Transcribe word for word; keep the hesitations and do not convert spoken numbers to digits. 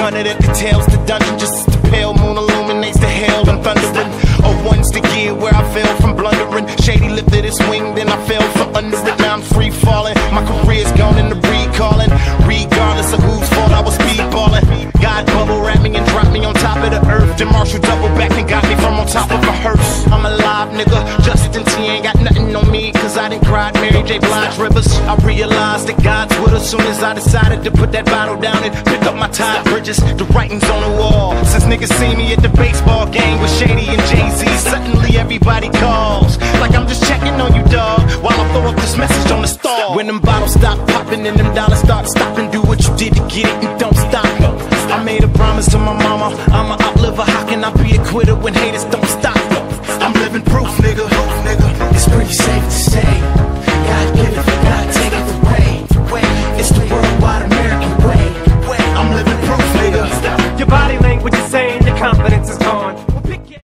hundred at the tails, the dungeon just as the pale moon illuminates the hail and thundering. Oh, one's the gear where I fell from blundering. Shady lifted his wing, then I fell from under it. Now I'm free falling. My career's gone into recalling. Regardless of whose fault I was speedballing. God bubble wrapped me and dropped me on top of the earth. Then Marshall double back and got me from on top of a hearse. I'm alive, nigga. Justin T ain't got nothing on me, cause I done cried Mary J. Blige rivers. I realized that God's with us soon as I decided to put that bottle down and pick up my tide bridges. The writing's on the wall. Since niggas see me at the baseball game with Shady and Jay-Z, suddenly everybody calls like I'm just checking on you, dog, while I throw up this message on the stall. When them bottles stop popping and them dollars start stopping, do what you did to get it and don't stop. I made a promise to my mama, I'ma outlive her. How can I be a quitter when haters don't stop? I'm living proof, nigga. It's pretty safe to say, God give it, God take it away. It's the worldwide American way. I'm living proof, nigga. Your body language is saying your confidence is gone.